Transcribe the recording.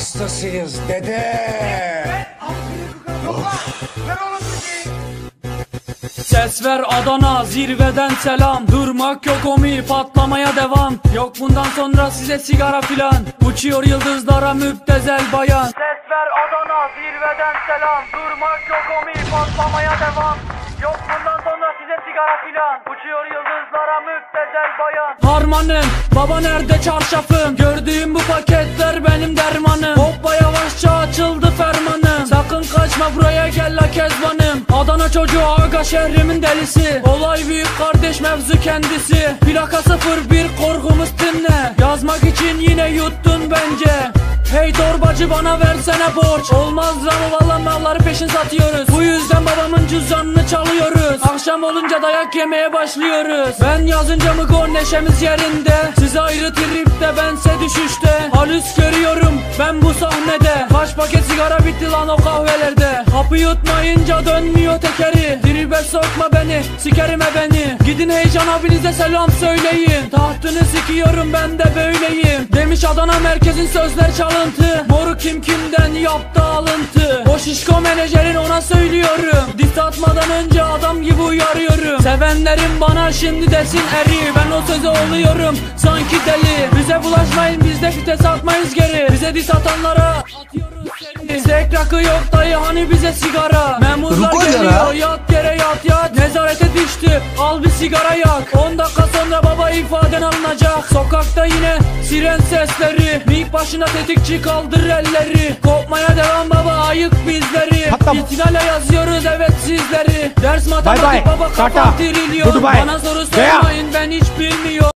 hastasıyız dede. Ses ver Adana, zirveden selam. Durmak yok omi, patlamaya devam. Yok bundan sonra size sigara filan. Uçuyor yıldızlara müptezel bayan. Ses ver Adana, zirveden selam. Durmak yok omi, patlamaya devam. Yok bundan sonra size sigara filan. Uçuyor yıldızlara müptezel bayan. Harmanım, baba nerede çarşafım? Gördüğüm bu paketler benim dermanım. Hoppa yavaşça açıldı fermanım. Sakın kaçma buraya gel la kezbanım. Adana çocuğu aga şehrimin delisi. Olay büyük kardeş mevzu kendisi. Plaka 01 korkumuz dinle. Yazmak için yine yuttun bence. Hey torbacı bana versene borç. Olmaz ama valla malları peşin satıyoruz. Bu yüzden babamın cüzdanını çalıyoruz. Akşam olunca dayak yemeye başlıyoruz. Ben yazınca mı gol neşemiz yerinde. Siz ayrı tripte bense düşüşte. Halüs görüyorum ben bu sahnede. Kaç paket sigara bitti lan o kahvelerde. Hapı yutmayınca dönmüyor tekeri. Tribe sokma beni sikerime beni. Gidin heyecan abinize selam söyleyin. Tahtını sikiyorum ben de böyleyim. Demiş Adana merkezin sözler çalıntı. Moru kim kimden yaptı alıntı. O şişko menajerin ona söylüyorum. Diss atmadan önce adam gibi uyarıyorum. Sevenlerim bana şimdi desin eri. Ben o söze oluyorum sanki deli. Bize bulaşmayın biz de vites atmayız geri. Bize diss atanlara atıyoruz seni. Zek rakı yok dayı hani bize sigara. Memurlar geliyor yat yere yat yat. Nezarete düştü al bir sigara yak. 10 dakika sonra baba ifaden alınacak. Sokakta yine siren sesleri. Mik başına tetikçi kaldır elleri. Kopmaya devam baba ayık bizleri. İtinale yazıyoruz evet sizleri. Ders matematik baba kafam trilyon. Bana soru sormayın ben hiç bilmiyorum.